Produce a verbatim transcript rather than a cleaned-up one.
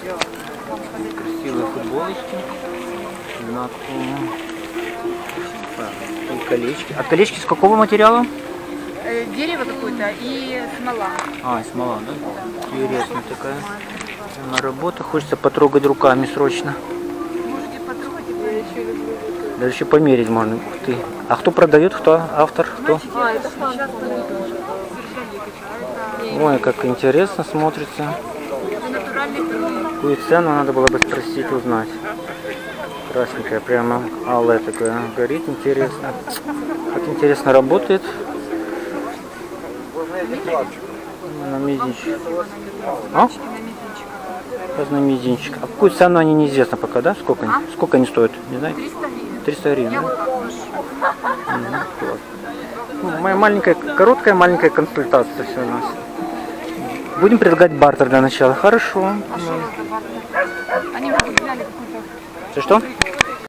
Красивые футболочки. На и колечки. А колечки с какого материала? Дерево какое-то и смола. А, и смола, да? Да. Интересная такая работа. Хочется потрогать руками срочно. Можете потрогать, я еще люблю. Даже еще померить можно. Ух ты. А кто продает? Кто автор? Кто? А, это сейчас. Ой, как интересно смотрится. Какую цену надо было бы спросить, узнать. Красненькая, прямо алая такая. Горит, интересно. Как интересно работает. На мизинчик. А? На мизинчик. А какую цену они неизвестно пока, да? Сколько они? А? Сколько они стоят? Не знаете? триста гривен. Да? Угу, ну, моя маленькая, короткая маленькая консультация все у нас. Будем предлагать бартер для начала. Хорошо. А что у вас за бартер? Они мне предлагали какой-то... Что что?